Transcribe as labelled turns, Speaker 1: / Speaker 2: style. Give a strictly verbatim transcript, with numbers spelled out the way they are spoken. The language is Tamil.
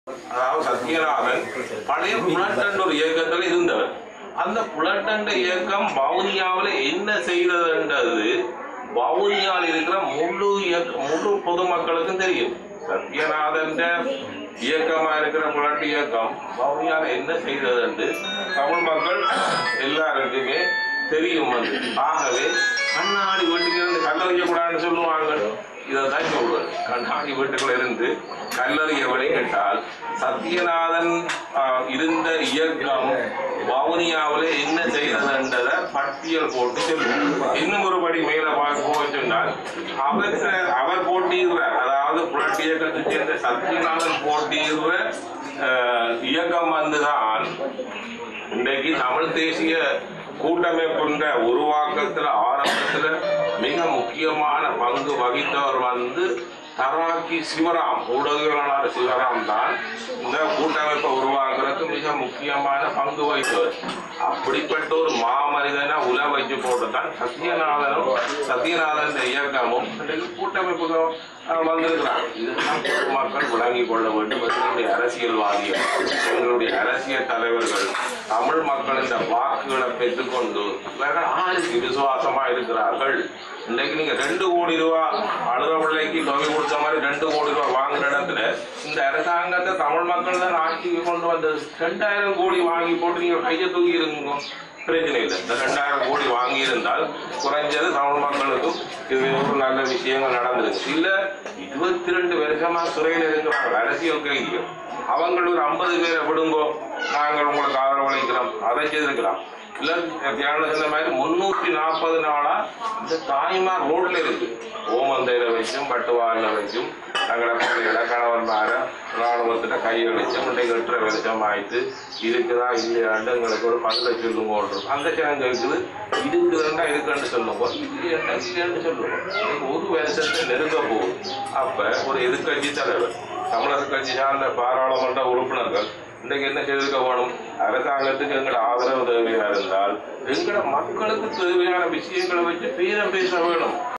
Speaker 1: அதாவது சத்யநாதன் பழைய புலட்டண்ட் ஒரு இயக்கத்தில் இருந்தவர். அந்த புலட்டண்ட இயக்கம் வவுனியாவில் என்ன செய்ததுன்றது வவுனியாவில் இருக்கிற முழு இயக்க முழு பொதுமக்களுக்கும் தெரியும். சத்யநாதன் இயக்கமா இருக்கிற புலட்டு இயக்கம் வவுனியாவில் என்ன செய்தது தமிழ் மக்கள் எல்லாருக்குமே தெரியும். வந்து ஆகவே கண்ணாடி வீட்டுக்கு இருந்து கல்லறிய கூடாதுன்னு சொல்லுவாங்க. இதைதான் சொல்வது. கண்ணாடி வீட்டுக்குள்ள இருந்து கல்லறியவனை கேட்டால் சத்யநாதன் இருந்த இயக்கம் வவுனியாவில் என்ன செய்யறதுன்றத பட்டியல் போட்டு சொல்லுவோம். இன்னும் ஒரு படி மேல பார்க்க சொன்னால் அவர் அவர் போட்டியிடுறார். அதாவது புரட்சி இயக்கத்தை சேர்ந்த சத்யநாதன் போட்டியிடுற இயக்கம் வந்துதான் இன்றைக்கு தமிழ் தேசிய கூட்டமைப்புன்ற உருவாக்கத்துல ஆரம்பத்துல மிக முக்கியமான பங்கு வகித்தவர் வந்து தராக்கி சிவராம், ஊடகவியலாளர் சிவராம் தான் இந்த கூட்டமைப்பை உருவாக்குறதுக்கு மிக முக்கியமான பங்கு வகித்தவர். அப்படிப்பட்ட ஒரு மாமனிதனை உல வச்சு போட்டுதான் சத்யநாதனும் சத்யநாதன் இயக்கமும் கூட்டமைப்புகளும் வந்திருக்கிறாங்க. இதுதான் பொதுமக்கள் விளங்கிக் கொள்ள வேண்டும். எங்களுடைய அரசியல்வாதிகள், எங்களுடைய அரசியல் தலைவர்கள் தமிழ் மக்கள் இந்த வாக்குகளை பெற்றுக்கொண்டு இவர்கள் ஆளுக்கு விசுவாசமா இருக்கிறார்கள். இன்றைக்கு நீங்க ரெண்டு கோடி ரூபாய் அழுத பிள்ளைக்கு தொகை கொடுத்த மாதிரி ரெண்டு கோடி ரூபாய் வாங்குற இடத்துல இந்த அரசாங்கத்தை தமிழ் மக்கள் தான் ஆட்சிக்கு கொண்டு வந்து ரெண்டாயிரம் கோடி வாங்கி போட்டு நீங்க கையை தூக்கி இருங்க, பிரச்சனை இல்லை. இந்த ரெண்டாயிரம் கோடி வாங்கி இருந்தால் குறைஞ்சது தமிழ் மக்களுக்கும் இது ஒரு நல்ல விஷயங்கள் நடந்திருக்கு. இல்ல இருபத்தி ரெண்டு வருஷமா சிறையில் இருக்கிறாங்க அரசியல் கைதிகள். அவங்க ஒரு ஐம்பது பேரை விடுங்கோ, நாங்கள் உங்களுக்கு ஆதரவு அளிக்கிறோம், அதை செய்திருக்கலாம். இல்ல சொன்ன மாதிரி முன்னூற்றி நாற்பது நாளா இந்த தாய்மார் ரோட்ல இருக்கு. ஓமந்தையில வச்சும் பட்டுவாரில வச்சும் தங்களை பிள்ளைகளை கணவன்மார ராணுவத்திட்ட கையை வச்சும் இன்றைக்கு எட்டுற வெளிச்சம் ஆயிட்டு இருக்குதான் இல்லையாண்டு எங்களுக்கு ஒரு பதிலை சொல்லுங்க. அந்த சேனங்க இருக்குது, இருக்குதுன்னா இருக்குன்னு சொல்லுங்க, இல்லையாண்டா இல்லையான்னு சொல்லுவோம். ஒரு வருஷத்தை நெருங்க போகுது. அப்ப ஒரு எதிர்கட்சி தலைவர், தமிழர் கட்சி சார்ந்த பாராளுமன்ற உறுப்பினர்கள் இன்றைக்கு என்ன செய்திருக்க வேணும்? அரசாங்கத்துக்கு எங்களோட ஆதரவு தேவையா இருந்தால் எங்களோட மக்களுக்கு தேவையான விஷயங்களை வச்சு பேரம் பேச வேணும்.